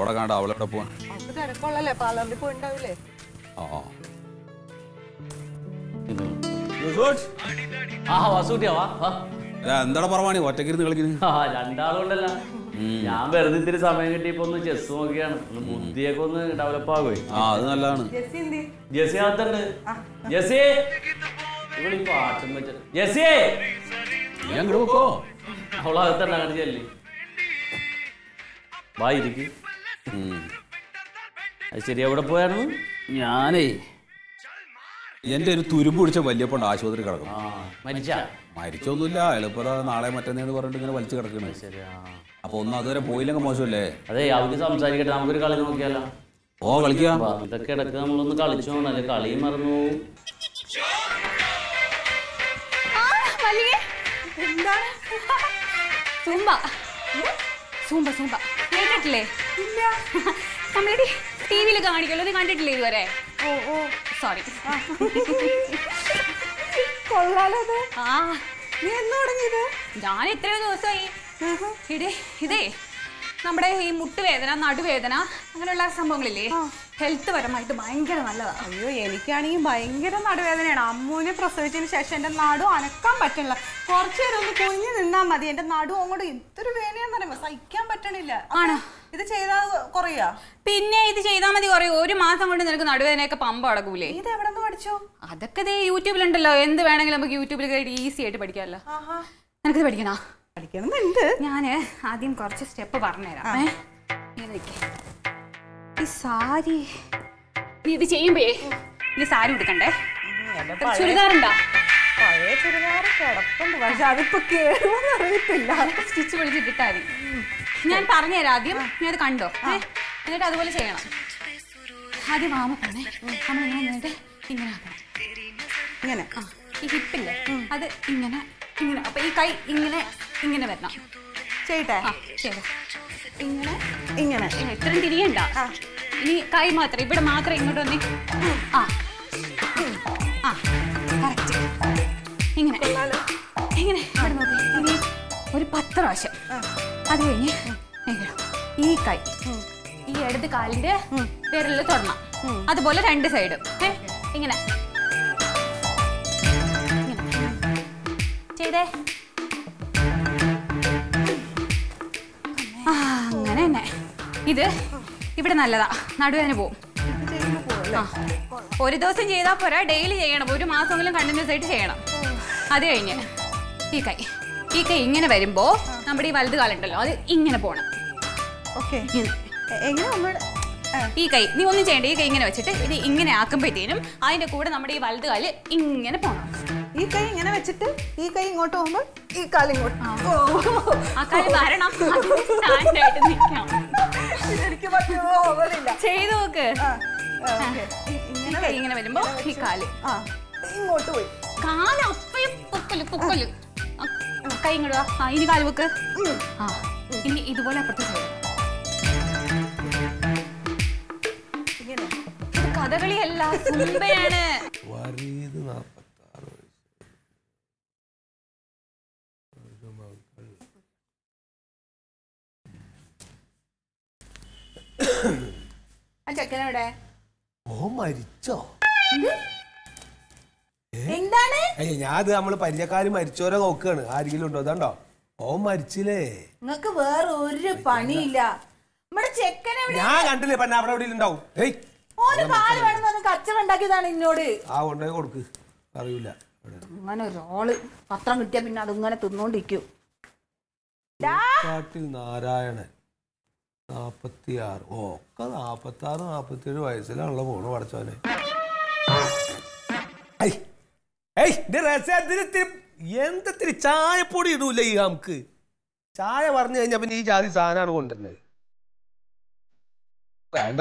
അവിടെ കണ്ട അവളെവിടെ പോവാൻ? തിരക്കുള്ളല്ലേ, പാർലറിൽ പോയിണ്ടാവില്ലേ? എന്താടാ പറവാണി ഒറ്റക്കിരുന്ന് കളിക്കുന്നു? രണ്ടാളുണ്ടല്ല, ഞാൻ വെറുതെ ഇത്തിരി സമയം കിട്ടിയപ്പോ ഒന്ന് ചെസ് നോക്കിയാണ്. ബുദ്ധിയൊക്കെ ഒന്ന് ഡെവലപ്പ് ആകുമേ. അത് നല്ലതാണ്. ജെസി അകത്തുണ്ട്. ജെസി ഇവിടെ പാട്ടും വെച്ച ജെസിയെ അവളകത്തുണ്ട്. അങ്ങനെ ചെല്ലി വായിരിക്കും. അത് ശരി, എവിടെ പോയായിരുന്നു? ഞാനേ എന്റെ ഒരു തുരുമ്പ് പിടിച്ച വല്യപ്പണ്ട് ആശുപത്രി കിടക്കും. മരിച്ചൊന്നുമില്ല, എളുപ്പത നാളെ മറ്റന്നേന്ന് പറഞ്ഞിട്ട് ഇങ്ങനെ വലിച്ചു കിടക്കണേ. അപ്പൊ ഒന്നും അതുവരെ പോയില്ലെങ്കിൽ മോശമല്ലേ? അതെ, അവർക്ക് സംസാരിക്കട്ടെ, നമുക്കൊരു കളി നോക്കിയാലോ? ഓ കളിക്കാം. ഇതൊക്കെ ഇടക്ക് നമ്മളൊന്ന് കളിച്ചു പോകണം, അല്ലെ കളിയും മറന്നു. കേട്ടിട്ടില്ലേ? നമ്മള് ടിവിയിൽ കാണിക്കല്ലോ, ഇത് കണ്ടിട്ടില്ലേ ഇതുവരെ? Oh sorry. കൊള്ളാലത്. നീ എന്ന് തുടങ്ങിയത്? ഞാൻ എത്രയോ ദിവസമായി. ഇതേ നമ്മുടെ ഈ മുട്ടുവേദന, നടുവേദന, അങ്ങനെയുള്ള സംഭവങ്ങളില്ലേ, ഹെൽത്ത് പരമായിട്ട് ഭയങ്കര നല്ലതാണ്. അയ്യോ, എനിക്കാണെങ്കിൽ ഭയങ്കര നടുവേദനയാണ്. അമ്മൂനെ പ്രസവിച്ചതിന് ശേഷം എന്റെ നടു അനക്കാൻ പറ്റണില്ല. കുറച്ചു നേരം ഒന്ന് കുഞ്ഞു നിന്നാ മതി, എന്റെ നടു അങ്ങോട്ട് എന്തൊരു വേദനയാന്ന് പറയുമ്പോ സഹിക്കാൻ പറ്റണില്ല. ആണോ? ഇത് ചെയ്താൽ കുറയാ? പിന്നെ ഇത് ചെയ്താൽ മതി, കുറയും. ഒരു മാസം കൊണ്ട് നിനക്ക് നടുവേദനയൊക്കെ പമ്പ അടക്കൂലേ? ഇത് എവിടെ നിന്ന് പഠിച്ചോ? അതൊക്കെ യൂട്യൂബിലുണ്ടല്ലോ. എന്ത് വേണമെങ്കിലും നമുക്ക് യൂട്യൂബിൽ കയറി ഈസി ആയിട്ട് പഠിക്കാമല്ലോ. നിനക്കിത് പഠിക്കണോ? പഠിക്കണമെന്നുണ്ട്. ഞാന് ആദ്യം കുറച്ച് സ്റ്റെപ്പ് പറഞ്ഞുതരാം. ഈ സാരി നീ ഇത് ചെയ്യുമ്പേ നീ സാരി ഉടുക്കണ്ടേ? ചുരിദാറുണ്ടോ? പഴയ ചുരിദാർ കിടപ്പുണ്ട്, പക്ഷെ അതിപ്പോ കേറുമെന്ന് അറിയത്തില്ല. സ്റ്റിച്ച് വിളിച്ചിട്ട് ഇട്ടാ മതി. ഞാൻ പറഞ്ഞുതരാം. ആദ്യം നീ അത് കണ്ടോ, എന്നിട്ട് അതുപോലെ ചെയ്യണം. ആദ്യം വാമപ്പാണേ, നമ്മളിങ്ങനെ നിന്നിട്ട് ഇങ്ങനെ ആക്കണം. ഇങ്ങനെ ഈ ഹിപ്പില്ലേ അത് ഇങ്ങനെ ഇങ്ങനെ. അപ്പൊ ഈ കൈ ഇങ്ങനെ ഇങ്ങനെ വരണം. ചെയ്യട്ടെ? ശരി, ഇങ്ങനെ ഇങ്ങനെ. എത്രയും തിരിയണ്ട. ഇനി കൈ മാത്രം, ഇവിടെ മാത്രം ഇങ്ങോട്ട് വന്നേ. കറക്റ്റ്. ഇങ്ങനെ ഇങ്ങനെ ഇവിടെ നോക്കി. ഇനി ഒരു 10 പ്രാവശ്യം. അത് കഴിഞ്ഞ് ഈ കൈ ഈ ഇടത് കാലിന്റെ വിരലിൽ തൊടണം. അതുപോലെ 2 സൈഡും ഇങ്ങനെ ചെയ്തേ. അങ്ങനെ തന്നെ. ഇത് ഇവിടെ നല്ലതാ, നടുവേദന പോവും. ഒരു ദിവസം ചെയ്താൽ പോരാ, ഡെയിലി ചെയ്യണം. ഒരു മാസമെങ്കിലും കണ്ടിന്യൂസ് ആയിട്ട് ചെയ്യണം. അത് കഴിഞ്ഞ് ഈ കൈ ഇങ്ങനെ വരുമ്പോ നമ്മുടെ ഈ വലത് കാലുണ്ടല്ലോ, അത് ഇങ്ങനെ പോണം. ഈ കൈ നീ ഒന്നും ചെയ്യണ്ട. ഈ കൈ ഇങ്ങനെ വെച്ചിട്ട് ഇത് ഇങ്ങനെ ആക്കുമ്പോഴത്തേനും അതിന്റെ കൂടെ നമ്മുടെ ഈ വലത് കാല് ഇങ്ങനെ പോണം. ഈ കൈ ഇങ്ങനെ വെച്ചിട്ട് ഈ കൈ ഇങ്ങോട്ട് പോകുമ്പോ ഈ കാല് ഇങ്ങോട്ട്. ആ കാല് വരണം, സ്റ്റാൻഡായിട്ട് നിൽക്കണം. ചെയ്ത് നോക്ക്. ഈ കൈ ഇങ്ങനെ വരുമ്പോ ഈ കാല് ഇങ്ങോട്ട് പോയി. കാല് അപ്പയും പൊക്കല്. കൈ ഇങ്ങോട്ട് വാ. ഇനി കാല് വെക്ക്. ഇനി ഇതുപോലെ അപ്പുറത്ത് ചെയ്യണം. ഇത് കഥകളിയല്ല, സുംബയാണ്. ചെക്കനെവിടെ? ഓ മരിച്ചോ? എന്താണ്? ഞാൻ നമ്മള് പരിചയക്കാര് മരിച്ചോരെ നോക്കാണ്. ആരെങ്കിലും ഉണ്ടോ? അതാണ്ടോ ഓ മരിച്ചില്ലേ? നിങ്ങക്ക് വേറെ ഒരു പണിയില്ല. നമ്മുടെ ചെക്കനെവിടെ? ഞാൻ കണ്ടില്ലേ പന്ന അവിടെ എവിടെ ഉണ്ടാവും. കച്ചവടം ഉണ്ടാക്കിയതാണ് എന്നോട്. ആ കൊണ്ടേ കൊടുക്ക്, അറിയില്ല. അങ്ങനെ ഒരാള് പത്രം കിട്ടിയ പിന്നെ അതിങ്ങനെ തിന്നോണ്ടിരിക്കും. നാരായണൻ 46. ഒക്കെ 46 47 വയസ്സിലാണല്ലോ പോണു പഠിച്ചവനെ. എന്തിരി ചായപ്പൊടി ഇടൂല ഈ നമുക്ക്. ചായ പറഞ്ഞു കഴിഞ്ഞാ പിന്നെ ഈ ജാതി സാധനമാണ് കൊണ്ടുവരുന്നത്. വേണ്ട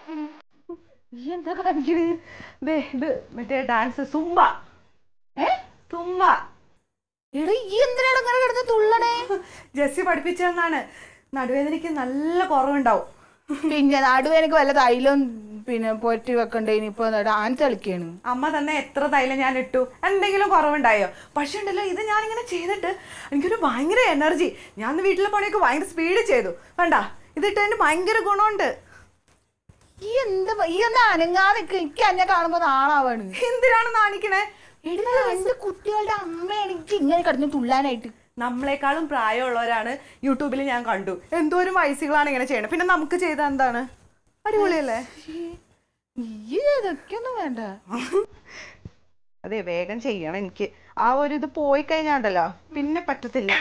എന്താ കാണിക്കണേ? മറ്റേ ഡാൻസ് സുംബ. സുമ്മ. എടാ ഈ എന്തിനാണ് ഇങ്ങനെ കിടന്ന് തുള്ളണേ? ജെസ്സി പഠിപ്പിച്ചതെന്നാണ്. നടുവേദനയ്ക്ക് നല്ല കുറവുണ്ടാവും. പിന്നെ നടുവേദനക്ക് വല്ല തൈലം പിന്നെ പൊറ്റി വെക്കണ്ടേ? ഇനിയിപ്പോ ആൻ തെളിക്കാണ്. അമ്മ തന്നെ എത്ര തൈലം ഞാൻ ഇട്ടു, എന്തെങ്കിലും കുറവുണ്ടായോ? പക്ഷെ ഉണ്ടല്ലോ, ഇത് ഞാനിങ്ങനെ ചെയ്തിട്ട് എനിക്കൊരു ഭയങ്കര എനർജി. ഞാൻ വീട്ടിലെ പണിയൊക്കെ ഭയങ്കര സ്പീഡ് ചെയ്തു. വേണ്ട, ഇതിട്ടതിന് ഭയങ്കര ഗുണമുണ്ട്. ഈ എന്താ അനങ്ങാതെ എനിക്ക് എന്നെ കാണുമ്പോ നാളാവാണ്. എന്തിനാണ് നാണിക്കണേ? എന്റെ കുട്ടികളുടെ അമ്മയാണെങ്കിൽ ഇങ്ങനെ കിടന്ന് തുള്ളാനായിട്ട്. നമ്മളെക്കാളും പ്രായമുള്ളവരാണ് യൂട്യൂബിൽ ഞാൻ കണ്ടു. എന്തോരം വയസ്സുകളാണ് ഇങ്ങനെ ചെയ്യണത്. പിന്നെ നമുക്ക് ചെയ്താൽ എന്താണ്? അടിപൊളിയല്ലേ? ഇതൊക്കെയൊന്നും വേണ്ട. അതെ, വേഗം ചെയ്യണം. എനിക്ക് ആ ഒരു ഇത് പോയി കഴിഞ്ഞാണ്ടല്ലോ പിന്നെ പറ്റത്തില്ല.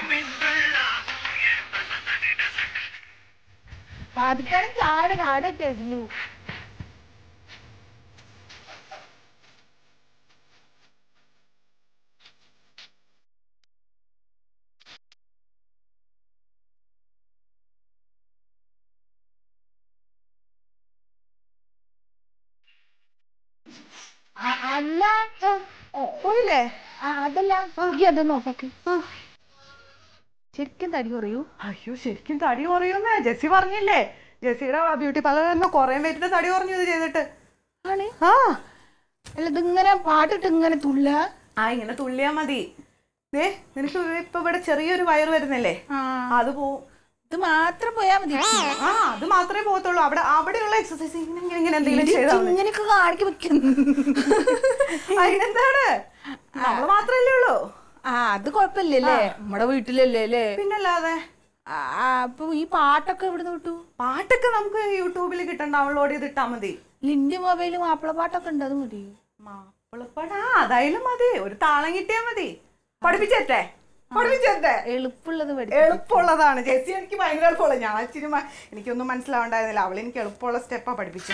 അല്ല പോയില്ലേ? അതല്ല അത് നോക്കി ശരിക്കും തടി കുറയൂ? അയ്യോ, ശരിക്കും തടി കുറയുന്നേ ജെസ്സി പറഞ്ഞില്ലേ? ജെസ്സിയുടെ ബ്യൂട്ടി പാർലർ തന്നെ കുറെ പേരുടെ തടി കുറഞ്ഞു ഇത് ചെയ്തിട്ട്. ആണ്. ആ അല്ല, ഇതിങ്ങനെ പാട്ടിട്ട് ഇങ്ങനെ തുള്ള. ഇങ്ങനെ തുള്ളിയാ മതി. നിനക്ക് ഇപ്പൊ ഇവിടെ ചെറിയൊരു വയറ് വരുന്നില്ലേ? അത് പോവും. ഇത് മാത്രം പോയാ മതി. അത് മാത്രമേ പോകത്തുള്ളൂ. അവിടെയുള്ള എക്സസൈസ് ഇങ്ങനെ എന്തെങ്കിലും ചെയ്താൽ ഇങ്ങനെയൊക്കെ കാണിക്ക് വെക്കുന്നു. അതിനെന്താണ്? നമ്മള് മാത്രല്ലേ ഉള്ളൂ. അത് കൊഴപ്പില്ലല്ലേ? നമ്മുടെ വീട്ടിലല്ലേ അല്ലേ? പിന്നല്ലാതെ. അപ്പൊ ഈ പാട്ടൊക്കെ എവിടുന്ന് കിട്ടു? പാട്ടൊക്കെ നമുക്ക് യൂട്യൂബിൽ കിട്ടണം. ഡൗൺലോഡ് ചെയ്തിട്ടാ മതി. ലിന്റെ മൊബൈലിൽ മാപ്പിള പാട്ടൊക്കെ ഉണ്ട്, അത് മതി. മാപ്പിളപ്പാടാ, അതായാലും മതി. ഒരു താളം കിട്ടിയാ മതി. പഠിപ്പിച്ചേട്ടെ? എളുപ്പമുള്ളത് എളുപ്പമുള്ളതാണ് ജെസ്സി. എനിക്ക് ഭയങ്കര എളുപ്പമുള്ള. ഞാൻ ഇച്ചിരി എനിക്കൊന്നും മനസ്സിലാവണ്ടായിരുന്നില്ല. അവൾ എനിക്ക് എളുപ്പമുള്ള സ്റ്റെപ്പാ പഠിപ്പിച്ചു.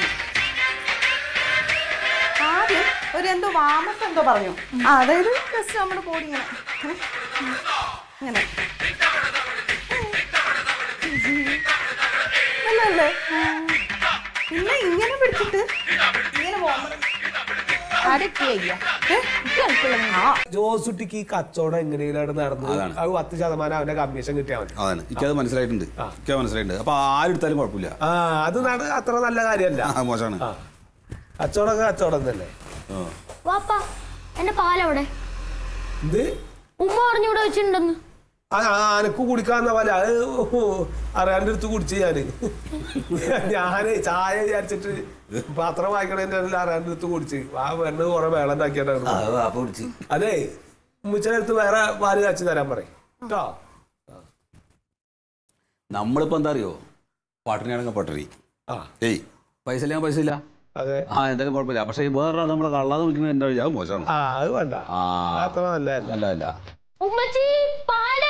ആദ്യം ഒരു എന്തോ വാമസ് എന്തോ പറഞ്ഞു. അതായത് ജസ്റ്റ് നമ്മുടെ ബോഡി ഇങ്ങനെ ഇങ്ങനെ അല്ലേ? പിന്നെ ഇങ്ങനെ പിടിച്ചിട്ട് ഇങ്ങനെ പോകുന്നത്. ജോസുട്ടിക്ക് ഈ കച്ചവടം എങ്ങനെയാണ് നടന്നത്? അത് 10% അവന്റെ കമ്മീഷൻ കിട്ടിയാൽ മതി. അതാണ് എനിക്കത് മനസ്സിലായിട്ടുണ്ട്. അപ്പൊ ആരെടുത്താലും കുഴപ്പമില്ല. അത് അത്ര നല്ല കാര്യമല്ല, മോശമാണ്. കച്ചവടം കച്ചവടം തന്നെ. വാപ്പാ, എന്റെ പാലവിടെ ഇത് ഉമ്മ പറഞ്ഞിവിടെ വെച്ചിട്ടുണ്ടെന്ന്. അനക്ക് കുടിക്കാന്ന പോലെ അത് അറിയാണ്ട് എടുത്ത് കുടിച്ച് ഞാന് ചായ വിചാരിച്ചിട്ട് പാത്രം വായിക്കണേന്റെ അറിയാണ്ട് എടുത്ത് കുടിച്ച് വെണ്ണ കുറെ വേളം ഉണ്ടാക്കിയാണ്. അതെ, ഉമ്മച്ചനടുത്ത് വേറെ പാല് കാച്ചി തരാൻ പറയും കേട്ടോ. നമ്മളിപ്പോ എന്താ അറിയോ, പട്ടിണിയാണെങ്കിൽ പട്ടിണി. പൈസ ഇല്ല പൈസ ഇല്ല. അതെ, എന്തായാലും കുഴപ്പമില്ല. പക്ഷെ വേറെ നമ്മളെ കള്ളാതെ വിളിക്കുന്നത് എന്താ അത് മോശമാണ്. അത് വേണ്ട, അത്ര നല്ല ഉമ്മച്ചി പാല്.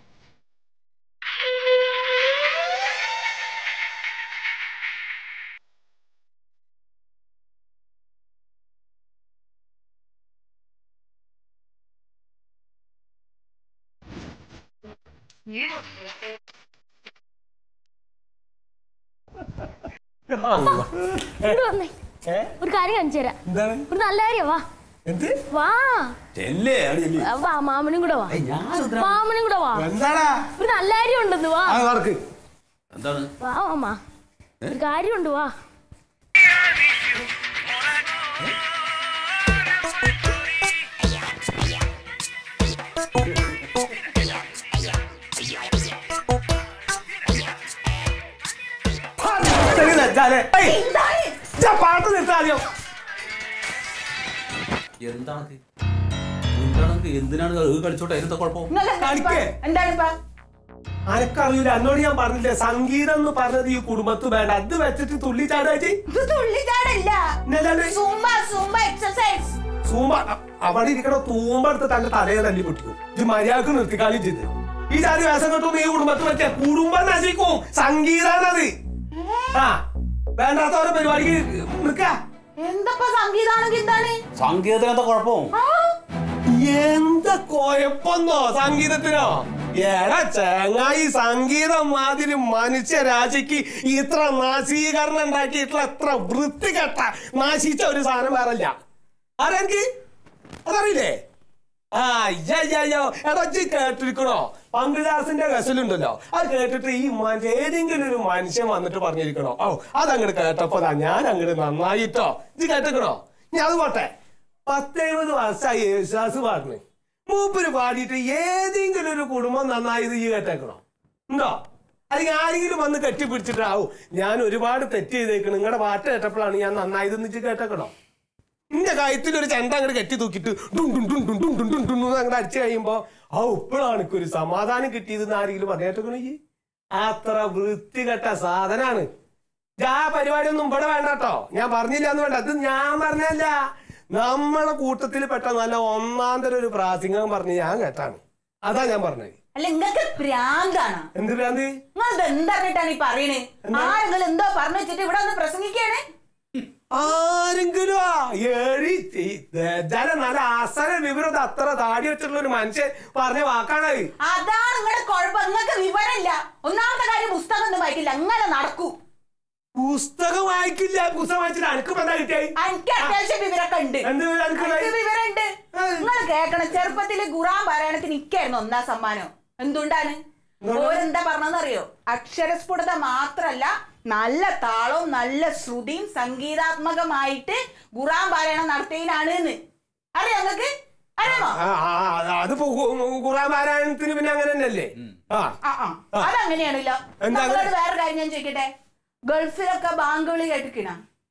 ഒരു കാര്യം കാണിച്ചു തരാം. ഒരു നല്ല കാര്യം. വാ വാ, മാമനും കൂടെ വാ. മാമനും കൂടെ വാ. ഒരു നല്ല കാര്യം ഉണ്ടെന്ന്. വാ വാ മാമ, ഒരു കാര്യമുണ്ട്. വാ. പാട്ട് നിർത്താതെയോ? എന്തിനാണ് കളിച്ചോട്ടെ? അതിനെന്താ കുഴപ്പം? അനക്കറിയില്ല, എന്നോട് ഞാൻ പറഞ്ഞില്ലേ സംഗീതം എന്ന് പറഞ്ഞത് ഈ കുടുംബത്ത് വേണ്ട. അത് വെച്ചിട്ട് തുള്ളിച്ചാടാ. അവിടെ ഇരിക്കണ തൂമ്പ എടുത്ത് തന്റെ തലയെ തല്ലി പൊട്ടിക്കും. ഇത് മര്യാദക്ക് നിർത്തിക്കാളും ചെയ്ത് ഈ ജാതി വേഷം കെട്ടൊന്നും ഈ കുടുംബത്ത് പറ്റിയ കുടുംബം നശിക്കും. സംഗീതാണത്. വേണ്ടാത്ത ഓരോ പരിപാടിക്ക് നിക്ക. എന്തപ്പോ സംഗീതാണെങ്കിൽ എന്താണ്? സംഗീതത്തിന് എന്താ കുഴപ്പം? എന്താ കുഴപ്പമെന്നോ സംഗീതത്തിനോ? എടാ ചങ്ങായി, സംഗീതം മാതിരി മനുഷ്യരാശിക്ക് ഇത്ര നാശീകരണം ഉണ്ടാക്കിയിട്ടുള്ള എത്ര വൃത്തികെട്ട നാശിച്ച ഒരു സാധനം വേറല്ല. ആരെനിക്ക് അതറിയില്ലേ? അയ്യോ എടാ കേട്ടിരിക്കണോ പങ്കുദാസിന്റെ ഗസലുണ്ടല്ലോ അത് കേട്ടിട്ട് ഈ ഏതെങ്കിലും ഒരു മനുഷ്യൻ വന്നിട്ട് പറഞ്ഞിരിക്കണോ ഓ അതങ്ങോട്ട് കേട്ടപ്പോ ഞാൻ അങ്ങോട്ട് നന്നായിട്ടോ ഇത് കേട്ടിക്കണോ ഞാൻ അത് പോട്ടെ 10-70 വർഷമായി യേശുദാസ് പാടുന്നു മൂപ്പര് പാടിയിട്ട് ഏതെങ്കിലും ഒരു കുടുംബം നന്നായത് ഈ കേട്ടേക്കണോ ഉണ്ടോ അല്ലെങ്കിൽ ആരെങ്കിലും വന്ന് കെട്ടിപ്പിടിച്ചിട്ടാവും ഞാൻ ഒരുപാട് തെറ്റ് ചെയ്തേക്കണം നിങ്ങളുടെ പാട്ട് കേട്ടപ്പോഴാണ് ഞാൻ നന്നായതെന്ന് വെച്ച് കേട്ടേക്കണോ ഇന്റെ കാര്യത്തിലൊരു ചെണ്ട അങ്ങോട്ട് കെട്ടി തൂക്കിട്ട് അങ്ങോട്ട് അടിച്ചു കഴിയുമ്പോ ഇപ്പോഴാണ് എനിക്കൊരു സമാധാനം കിട്ടിയതെന്ന് ആരെങ്കിലും പറഞ്ഞേട്ടേക്കണോ ഈ അത്ര വൃത്തികെട്ട സാധനാണ് ആ പരിപാടിയൊന്നും ഇവിടെ വേണ്ട കേട്ടോ ഞാൻ പറഞ്ഞില്ല എന്ന് വേണ്ട അത് ഞാൻ പറഞ്ഞല്ല നമ്മളെ കൂട്ടത്തിൽ പെട്ട നല്ല ഒന്നാന്തരം ഒരു പ്രാസിംഗം പറഞ്ഞ് ഞാൻ കേട്ടാണ് അതാ ഞാൻ പറഞ്ഞത് അല്ല നിങ്ങൾക്ക് പ്രാന്താണ് എന്ത് പ്രാന്ത് നിങ്ങൾ എന്തറിഞ്ഞിട്ടാണ് ഈ പറയണേ ആരെങ്കിലും എന്തോ പറഞ്ഞു വെച്ചിട്ട് ഇവിടെ ഒന്ന് പ്രസംഗിക്കാണ് ആരെങ്കിലും നല്ല അസല വിവരം അത്ര താടി വെച്ചിട്ടുള്ള ഒരു മനുഷ്യൻ പറഞ്ഞ വാക്കാണ് അതാണ് നിങ്ങളുടെ കുഴപ്പം നിങ്ങൾക്ക് വിവരമില്ല ഒന്നാമത്തെ കാര്യം പുസ്തകം ഒന്നും വായിക്കില്ല അങ്ങനെ നടക്കൂ പുസ്തകം വായിക്കില്ല പുസ്തകം വായിച്ചിട്ട് എനിക്ക് എന്താ കിട്ടിയായി എനിക്ക് അത്യാവശ്യം വിവരമൊക്കെ ഉണ്ട് വിവരമുണ്ട് നിങ്ങൾ കേൾക്കണം ചെറുപ്പത്തില് ഖുർആൻ പാരായണത്തിന് ഇക്കായിരുന്നു 1ാം സമ്മാനം എന്തുകൊണ്ടാണ് ഓരെന്താ പറഞ്ഞതെന്നറിയോ അക്ഷരസ്ഫുടത മാത്രല്ല നല്ല താളവും നല്ല ശ്രുതിയും സംഗീതാത്മകമായിട്ട് ഖുർആൻ പാരായണം നടത്തിയതിനാണ് അറിയോ നിങ്ങൾക്ക് അറിയാമോ അതിപ്പോ ഖുർആൻ പാരായണത്തിന് പിന്നെ അങ്ങനെ തന്നെയല്ലേ അതങ്ങനെയാണല്ലോ വേറെ കാര്യം ഞാൻ ചോദിക്കട്ടെ ഗൾഫിലൊക്കെ ബാങ്കുകളി കേട്ടിക്കണ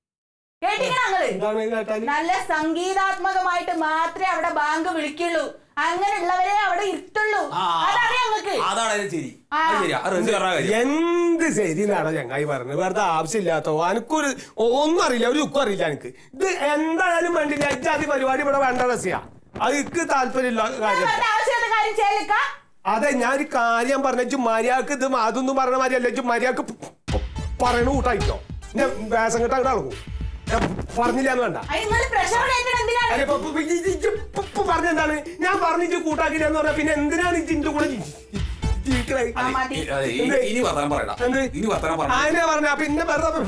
നല്ല സംഗീതാത്മകമായിട്ട് മാത്രമേ അവിടെ ബാങ്ക് വിളിക്കുള്ളൂ അങ്ങനെയുള്ളവരെ അവിടെ ഇരുത്തുള്ളൂ എന്ത് ശരിയാണോ ചങ്ങായി പറഞ്ഞത് വെറുതെ ആവശ്യമില്ലാത്തോ എനിക്കൊരു ഒന്നും അറിയില്ല ഒരു ഉക്കും അറിയില്ല എനിക്ക് ഇത് എന്തായാലും വേണ്ടില്ല ഇജാതി പരിപാടി ഇവിടെ വേണ്ട രസിയാ അതിക്ക് താല്പര്യമില്ല കാര്യം അതെ ഞാനൊരു കാര്യം പറഞ്ഞ മര്യാദക്ക് ഇത് അതൊന്നും പറഞ്ഞ മാതിരിയല്ല മര്യാദക്ക് പറയണ കൂട്ടായിട്ടോ ഞാൻ വേഷം കെട്ടാ നടക്കും പറഞ്ഞില്ലാന്ന് വേണ്ട പറഞ്ഞെന്താണ് ഞാൻ പറഞ്ഞിട്ട് കൂട്ടാക്കില്ലെന്ന് പറഞ്ഞാ പിന്നെ എന്തിനാണ് ഇതിന്റെ കൂടെ അതിനെ പറഞ്ഞ പിന്നെ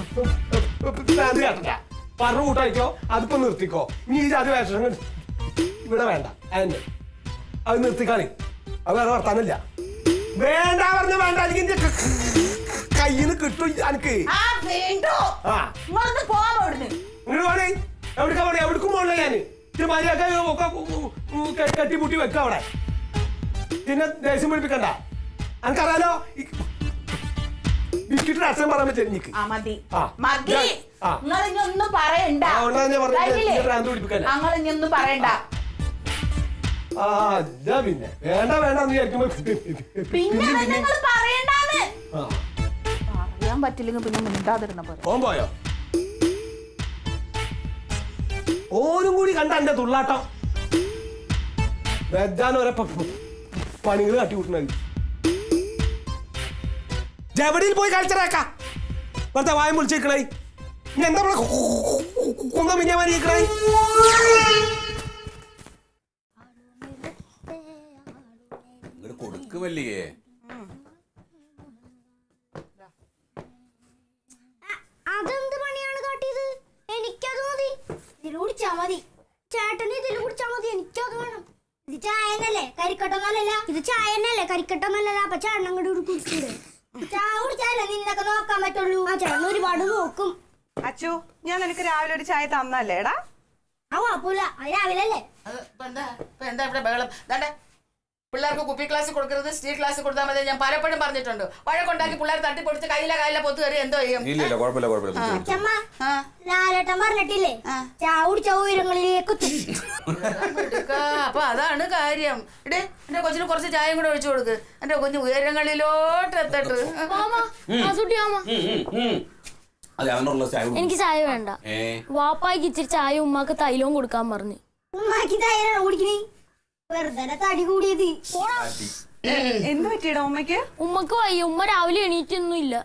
കേട്ട പറഞ്ഞു കൂട്ടായിക്കോ അതിപ്പോ നിർത്തിക്കോ നീ അത് വേഷം ഇവിടെ വേണ്ട അതിന്റെ അത് നിർത്തിക്കാണി അത് വേറെ വർത്താനില്ല വേണ്ട പറഞ്ഞ വേണ്ട അല്ലെങ്കിൽ കയ്യിന്ന് കിട്ടും എനിക്ക് എവിടേക്കും പോകണ ഞാന് മര്യാദ കെട്ടിമുട്ടി വെക്ക അവിടെ പിന്നെ ദേഷ്യം പിടിപ്പിക്കണ്ട എനിക്കറിയാലോ ബിസ്കിറ്റിന്റെ അച്ഛൻ പറയാൻ പറ്റില്ല എനിക്ക് പിന്നെ വേണ്ട വേണ്ട പറയാൻ പറ്റില്ലെങ്കിൽ പിന്നെ മിണ്ടാതിരുന്ന പോലെ ഓൻ പോയോ ഓരും കൂടി കണ്ട എന്റെ തുള്ളാട്ടം വെജാനോരെ പണികൾ കാട്ടിവിട്ടണത് ജവടിയിൽ പോയി കളിച്ചറേക്ക വെറുതെ വായം വിളിച്ചിരിക്കണേ ഇനി എന്താ കുന്ത മിഞ്ഞമാരിക്കണേ കൊടുക്കുമല്ലേ അതെന്ത് പണിയാണ് കാട്ടിയത് എനിക്കത് മതി ഇതിൽ കുടിച്ചാ മതി ചേട്ടന് ഇതിൽ കുടിച്ചാ മതി എനിക്കത് വേണം ഇത് ചായനല്ലേ കരിക്കട്ടൊന്നല്ല ഇത് ചായനല്ലേ കരിക്കട്ടൊന്നല്ല അപ്പൊ ചേട്ടൻ അങ്ങോട്ട് കുടിച്ചിട്ട് ചായ കുടിച്ചാലേ നിന്നൊക്കെ നോക്കാൻ പറ്റുള്ളൂ ആ ചേട്ടൻ ഒരുപാട് നോക്കും അച്ചു ഞാൻ നിനക്ക് രാവിലെ ഒരു ചായ തന്നല്ലേടാ ആ കുഴപ്പമില്ല അത് രാവിലെ അല്ലേ എന്താ ഇവിടെ ബഹളം ദാണ്ടെ പിള്ളേർക്ക് കുപ്പി ക്ലാസ് കൊടുക്കരുത് സ്റ്റീൽ ക്ലാസ് കൊടുത്താൽ മതി ഞാൻ പലപ്പോഴും പറഞ്ഞിട്ടുണ്ട് വഴക്കുണ്ടാക്കി പിള്ളേർ തട്ടിപ്പൊടിച്ച് കയ്യിലെ പൊത്ത് കയറി എന്തോ ചെയ്യും ലാലേട്ടൻ പറഞ്ഞിട്ടില്ലേ ചായ കുടിച്ച ഉയരങ്ങളിലേക്ക് അപ്പൊ അതാണ് കാര്യം ഇടേ എന്റെ കൊച്ചിന് കുറച്ച് ചായയും കൂടെ ഒഴിച്ചു കൊടുക്ക് എന്റെ കുഞ്ഞ് ഉയരങ്ങളിലോട്ട് എത്തട്ട് എനിക്ക് ചായ വേണ്ട വാപ്പായ്ക്ക് ഇച്ചിരി ചായ ഉമ്മാക്ക് തൈലവും കൊടുക്കാൻ പറഞ്ഞു ഉമ്മാക്ക് തൈലാണ് കുടിക്കണേ വെറുതെ തടി കൂടിയത് എന്ത് പറ്റിയടാ ഉമ്മക്ക് ഉമ്മക്ക് വയ്യ ഉമ്മ രാവിലെ എണീറ്റൊന്നും ഇല്ല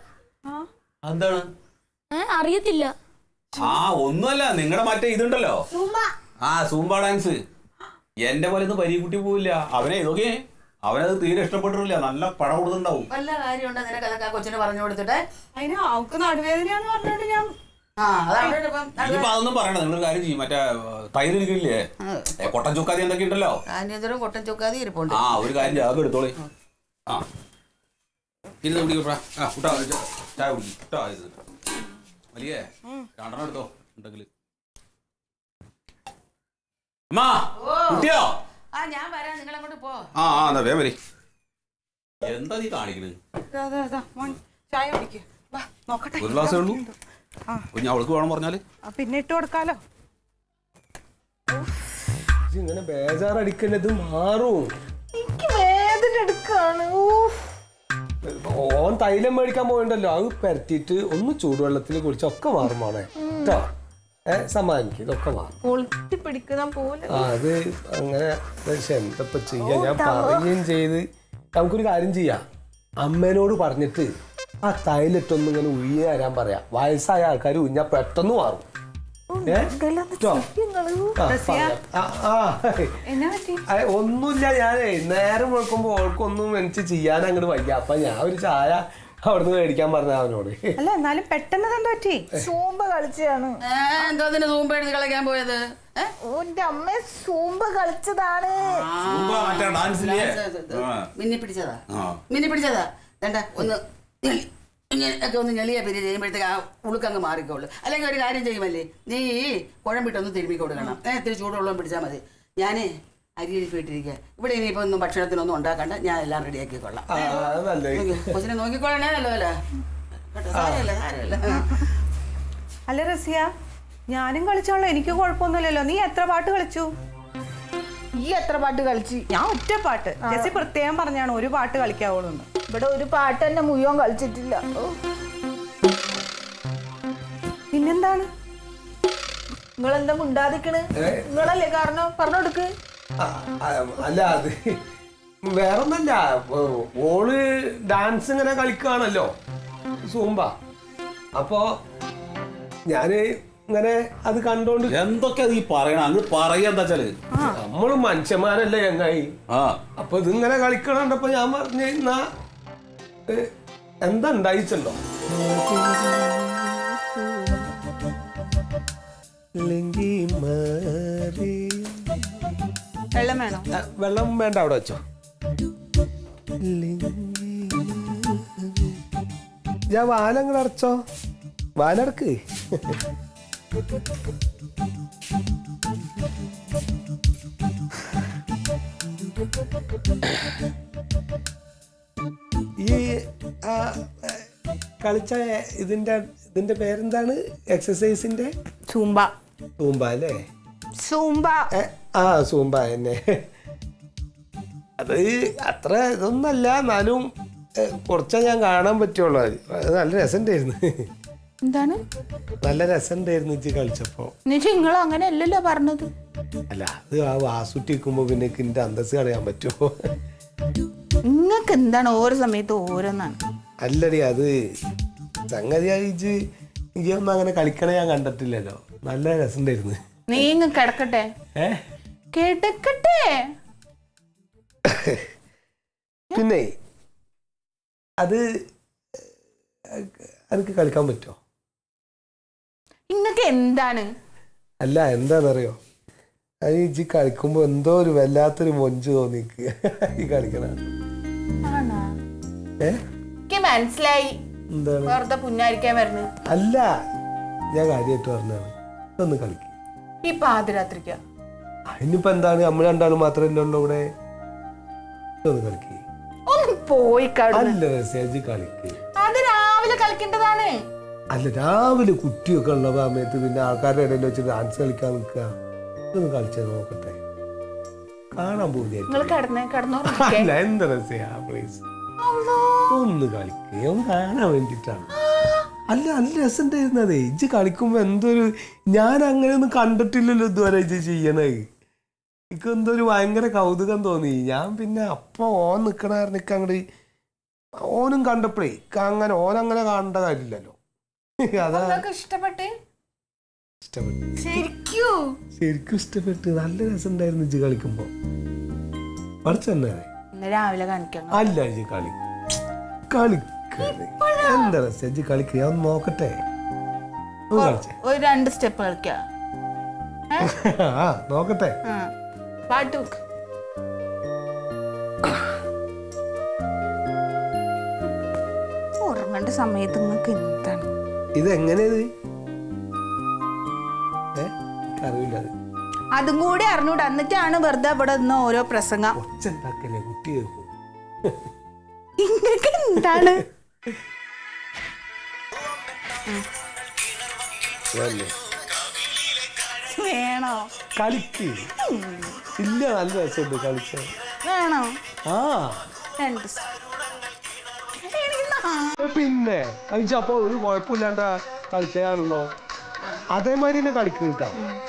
അറിയത്തില്ല ഒന്നുമല്ല നിങ്ങളുടെ മറ്റേ ഇതുണ്ടല്ലോ സൂംബ ഡാൻസ് എന്റെ പോലെ ഒന്നും പരീക്കുട്ടി പോവില്ല അവനെ ഇതൊക്കെ അവനത് തീരെ ഇഷ്ടപ്പെട്ടിട്ടില്ല നല്ല പടം കൊടുത്തിട്ടുണ്ടാവും വല്ല കാര്യമുണ്ടോ നിനക്ക് അതൊക്കെ കൊച്ചിന് പറഞ്ഞു കൊടുത്തിട്ട് അതിന് അവൾക്ക് നടുവേദനയാന്ന് പറഞ്ഞോണ്ട് ഞാൻ ഇനിയിപ്പോ അതൊന്നും പറയണ്ട. നിങ്ങളൊരു കാര്യം ചെയ്യും, മറ്റേ തൈര് ഇരിക്കില്ലേ, കൊട്ടൻ ചുക്കാതി എന്തൊക്കെ ഉണ്ടല്ലോ, കൊട്ടൻ ചുക്കാതി ഇരിപ്പുണ്ട്. ആ ഒരു കാര്യം ചെയ്യാം, അതൊക്കെ എടുത്തോളി. ആ ഇരുന്ന് കുടിക്കപ്പാ. ആ കുട്ടാ ചായ കുടിക്കും കുട്ടാ. ഇത് വലിയേ രണ്ടെണ്ണം എടുത്തോ ഉണ്ടെങ്കിൽ. അമ്മാ കുട്ടിയോ? ഞാൻ വരാം, നിങ്ങൾ അങ്ങോട്ട് പോ. ആ ആ എന്നാ വേഗം വരി. എന്താ നീ കാണിക്കണ്? ചായ കുടിക്ക്. നോക്കട്ടെ. ഒരു ഗ്ലാസ്സേ ഉള്ളൂ. ഞാൻ അവൾക്ക് വേണം പറഞ്ഞാല് പിന്നെ ഇട്ട് കൊടുക്കാലോ. ഇങ്ങനെ ബേജാറടിക്കല്ലത് മാറും. എനിക്ക് വേദന എടുക്കാണ്. ഓൻ തൈലം മേടിക്കാൻ പോയിണ്ടല്ലോ, അത് പരത്തിയിട്ട് ഒന്ന് ചൂടുവെള്ളത്തിൽ കുടിച്ച ഒക്കെ മാറുമാണേ കേട്ടോ. സമ്മാനിക്കും, ഇതൊക്കെ മാറും. പിടിക്കുന്ന പോലെ അത് അങ്ങനെ. പക്ഷെ എന്തപ്പോ ചെയ്യാ, ഞാൻ പറയുകയും ചെയ്ത് നമുക്കൊരു കാര്യം ചെയ്യാം. അമ്മേനോട് പറഞ്ഞിട്ട് ആ തൈലിട്ടൊന്നും ഇങ്ങനെ ഉയ്യ തരാൻ പറയാം. വയസ്സായ ആൾക്കാർ ഉഞ്ഞാ പെട്ടെന്ന് മാറും. ഒന്നുമില്ല, ഞാനേ നേരം വെക്കുമ്പോ ഓൾക്കൊന്നും എനിക്ക് ചെയ്യാൻ അങ്ങോട്ട് വയ്യ. അപ്പൊ ഞാൻ ഒരു ചായ അവിടുന്ന് മേടിക്കാൻ പറഞ്ഞ അവനോട്. അല്ല എന്നാലും പെട്ടെന്ന് എന്താ പറ്റി? സൂമ്പ കളിച്ചാണ്. എന്തോ സൂമ്പ എടുത്ത് കളിക്കാൻ പോയത്? ഓന്റെ അമ്മ സൂമ്പ കളിച്ചതാണ്. മിന്നി പിടിച്ചതാ വേണ്ട. ഇങ്ങനെയൊക്കെ ഒന്ന് ഞെളിയ പേര് ചെയ്യുമ്പോഴത്തേക്ക് ആ ഉളുക്കങ്ങ് മാറിക്കോളൂ. അല്ലെങ്കിൽ ഒരു കാര്യം ചെയ്യുമല്ലേ, നീ കുഴമ്പിട്ടൊന്ന് തിരുമ്മി കൊടുക്കണം. ഇത്തിരി ചൂടുവെള്ളം പിടിച്ചാൽ മതി. ഞാൻ അരിയരിപ്പ് ഇട്ടിരിക്കുക. ഇവിടെ ഇനിയിപ്പോൾ ഒന്നും ഭക്ഷണത്തിനൊന്നും ഉണ്ടാക്കണ്ട, ഞാൻ എല്ലാം റെഡിയാക്കിക്കൊള്ളാം. കൊച്ചിനെ നോക്കിക്കൊള്ളണേ. നല്ലതല്ല കേട്ടോ, സാരമില്ല സാരമില്ല. അല്ല റസിയ, ഞാനും കളിച്ചോളൂ, എനിക്ക് കുഴപ്പമൊന്നുമില്ലല്ലോ. നീ എത്ര പാട്ട് കളിച്ചു? ഈ എത്ര പാട്ട് കളിച്ചു? ഞാൻ ഒറ്റ പാട്ട്. ജെസ്സി പ്രത്യേകം പറഞ്ഞാണ് ഒരു പാട്ട് കളിക്കാവുള്ളൂ. ഇവിടെ ഒരു പാട്ട് തന്നെ മുഴുവൻ കളിച്ചിട്ടില്ല. പിന്നെന്താണ് നിങ്ങളെന്താ മുണ്ടാതിക്കണ്? നിങ്ങളല്ലേ കാരണം, പറഞ്ഞോടുക്ക്. അല്ല അത് വേറൊന്നല്ല, ഓള് ഡാൻസ് ഇങ്ങനെ കളിക്കുകയാണല്ലോ സൂമ്പ. അപ്പോ ഞാന് ഇങ്ങനെ അത് കണ്ടോണ്ട്. എന്തൊക്കെ നീ പറയണ? അങ്ങ് പറയാ എന്താ വെച്ചാല് നമ്മള് മനുഷ്യന്മാരല്ലേ ചങ്ങായി. അപ്പൊ ഇതിങ്ങനെ കളിക്കണണ്ടപ്പോ ഞാൻ പറഞ്ഞ എന്താ ഉണ്ടായിച്ചല്ലോ. വെള്ളം വേണോ? വെള്ളം വേണ്ട, അവിടെ വെച്ചോ. ഞാൻ വാലങ്ങട് അടച്ചോ, വാലടക്ക്. ഈ കളിച്ച ഇതിന്റെ പേരെന്താണ്? എക്സസൈസിന്റെ സൂമ്പ. സൂമ്പ അല്ലേ? സൂമ്പ. ആ സൂമ്പ തന്നെ. അത് അത്ര ഇതൊന്നല്ല, എന്നാലും കുറച്ചേ ഞാൻ കാണാൻ പറ്റുള്ളൂ. അത് നല്ല രസമുണ്ടായിരുന്നു. എന്താണ്? നല്ല രസമുണ്ടായിരുന്നു ഇജ്ജ് കളിച്ചപ്പോ. നിങ്ങൾ അങ്ങനെ അല്ലല്ലോ പറഞ്ഞത്. അല്ല അത് ആ വാസുട്ടിക്കുമ്പോ പിന്നെ എന്റെ അന്തസ് കളയാൻ പറ്റുമോ? നിങ്ങൾക്ക് എന്താണ് ഓരോ സമയത്ത് ഓരോന്നാണ്? അല്ലടി, അത് സംഗതിയായി ഇജൊന്നും അങ്ങനെ കളിക്കണേ ഞാൻ കണ്ടിട്ടില്ലല്ലോ. നല്ല രസമുണ്ടായിരുന്നു. നീങ്ങ കിടക്കട്ടെ. കിടക്കട്ടെ. പിന്നെ അത് എനിക്ക് കളിക്കാൻ പറ്റുമോ? ഇങ്ങക്ക് എന്താണ്? അല്ല എന്താന്നറിയോ, അത് ഇജ്ജ് കളിക്കുമ്പോ എന്തോ ഒരു വല്ലാത്തൊരു മൊഞ്ച് തോന്നിക്ക് ഈ കളിക്കണ. മനസ്സിലായി. എന്താണ്? വെറുതെ പുന്നാരിക്കാൻ വരുന്നു. അല്ല, ഞാൻ കാര്യമായിട്ട് പറഞ്ഞാണ്. ഇതൊന്ന് കളിക്ക്. ഈ പാതിരാത്രിക്ക ഇനിയിപ്പോ എന്താണ്, നമ്മൾ രണ്ടാളും മാത്രമല്ലേ ഉള്ളൂ ഇവിടെ. ഇതൊന്ന് കളിക്ക്. ഒന്ന് പോയി അല്ല രസേജ് കളിക്ക്. അത് രാവിലെ കളിക്കേണ്ടതാണ്. അല്ല, രാവിലെ കുട്ടിയൊക്കെ ഉള്ള സമയത്ത് പിന്നെ ആൾക്കാരുടെ ഇടയിൽ വെച്ച് ഡാൻസ് കളിക്കാൻ നിൽക്കുക. ഇതൊന്ന് കളിച്ചത് നോക്കട്ടെ, കാണാൻ പോകുന്ന. അല്ല എന്താ രസയാ, പ്ലീസ് ഒന്ന് കളിക്കുക, ഒന്ന് കാണാൻ വേണ്ടിട്ടാണ്. അല്ല നല്ല രസമുണ്ടായിരുന്നതേ. ഇജ്ജ് കളിക്കുമ്പോ എന്തൊരു, ഞാൻ അങ്ങനെ ഒന്നും കണ്ടിട്ടില്ലല്ലോ ഇതുവരെ ഇജ്ജ് ചെയ്യണേ. എനിക്ക് എന്തോ ഒരു ഭയങ്കര കൗതുകം തോന്നി. ഞാൻ പിന്നെ അപ്പൊ ഓൻ നിക്കണ അങ്ങോട്ട് ഓനും കണ്ടപ്പോഴേ അങ്ങനെ ഓനങ്ങനെ കാണേണ്ട കാര്യമില്ലല്ലോ. അതാ ഇഷ്ടപ്പെട്ടു. ശരിക്കും ഇഷ്ടപ്പെട്ട്. നല്ല രസമുണ്ടായിരുന്നു ഇജ്ജ് കളിക്കുമ്പോ. പഠിച്ചെന്നെ രാവിലെ കാണിക്കാം. അല്ല ഇജ്ജ് കളിക്ക എന്താ രസം ഇജ്ജ് കളിക്കുക, ഒന്ന് നോക്കട്ടെ. ഒരു 2 സ്റ്റെപ്പ് കളിക്കാം. നോക്കട്ടെ. പാട്ട് ഉറങ്ങേണ്ട സമയത്ത് നിങ്ങൾക്ക് എന്താണ് ഇതെങ്ങനെയത്? അറിയില്ല. അതും കൂടി അറിഞ്ഞൂടെ എന്നിട്ടാണ് വെറുതെ ഇവിടെ നിന്ന് ഓരോ പ്രസംഗം. കുട്ടി ഇങ്ങക്ക് എന്താണ് വേണോ? കളിക്ക് ഇല്ല, നല്ല രസമുണ്ട് കളിച്ച. വേണോ? ആ പിന്നെ അപ്പൊ ഒരു കുഴപ്പമില്ലാണ്ട കളിച്ചാണല്ലോ. അതേമാതിരി തന്നെ കളിക്കുക.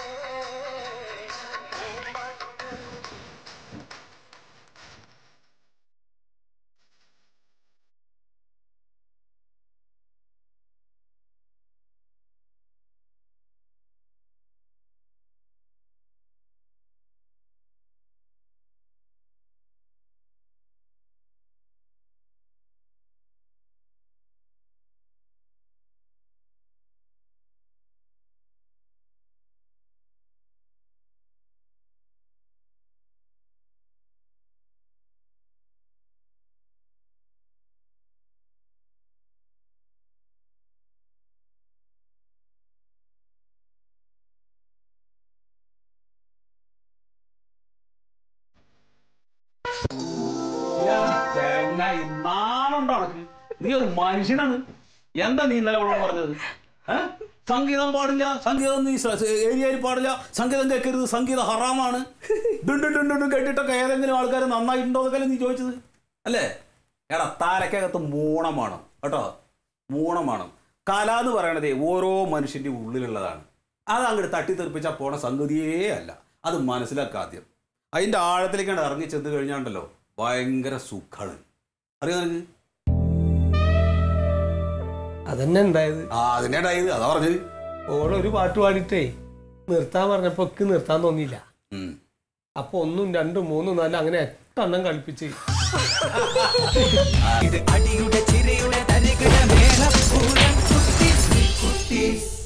നീ ഒരു മനുഷ്യനാണ്. എന്താ നീ ഇന്നലെ പറഞ്ഞത്? സംഗീതം പാടില്ല, സംഗീതം നീ ഏരിയയിൽ പാടില്ല, സംഗീതം കേൾക്കരുത്, സംഗീതം ഹറാമാണ്. ഡുണ്ടും കേട്ടിട്ടൊക്കെ ഏതെങ്കിലും ആൾക്കാർ നന്നായിട്ടുണ്ടോ എന്നൊക്കെ നീ ചോദിച്ചത് അല്ലേ? എടാ താരക്കകത്ത് മൂണമാണ് കേട്ടോ, മൂണമാണ്. കല എന്ന് പറയണതേ ഓരോ മനുഷ്യൻ്റെ ഉള്ളിലുള്ളതാണ്. അത് അങ്ങോട്ട് തട്ടിത്തെറിപ്പിച്ചാൽ പോണ സംഗതിയേ അല്ല. അത് മനസ്സിലാക്കുക ആദ്യം. അതിൻ്റെ ആഴത്തിലേക്കാണ് ഇറങ്ങി ചെന്ന് കഴിഞ്ഞാണ്ടല്ലോ ഭയങ്കര സുഖമാണ്. അറിയാം നിനക്ക്? അതന്നെ ഉണ്ടായത്. അതിനെ ഉണ്ടായത് അതാ പറഞ്ഞത്. ഓളൊരു പാട്ട് പാടിയിട്ടേ നിർത്താൻ പറഞ്ഞപ്പോ നിർത്താൻ തോന്നിയില്ല. അപ്പൊ 1, 2, 3, 4 അങ്ങനെ 8 എണ്ണം കളിപ്പിച്ച്. അടിയുടെ ചിരിയുടെ